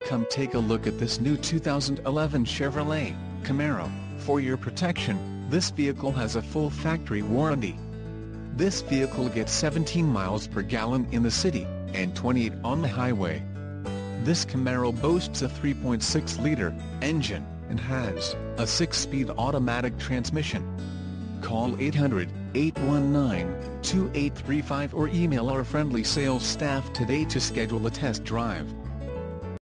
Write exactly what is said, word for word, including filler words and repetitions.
Come take a look at this new two thousand eleven Chevrolet Camaro. For your protection, this vehicle has a full factory warranty. This vehicle gets seventeen miles per gallon in the city, and twenty-eight on the highway. This Camaro boasts a three point six liter engine, and has a six-speed automatic transmission. Call eight hundred, eight one nine, two eight three five or email our friendly sales staff today to schedule a test drive.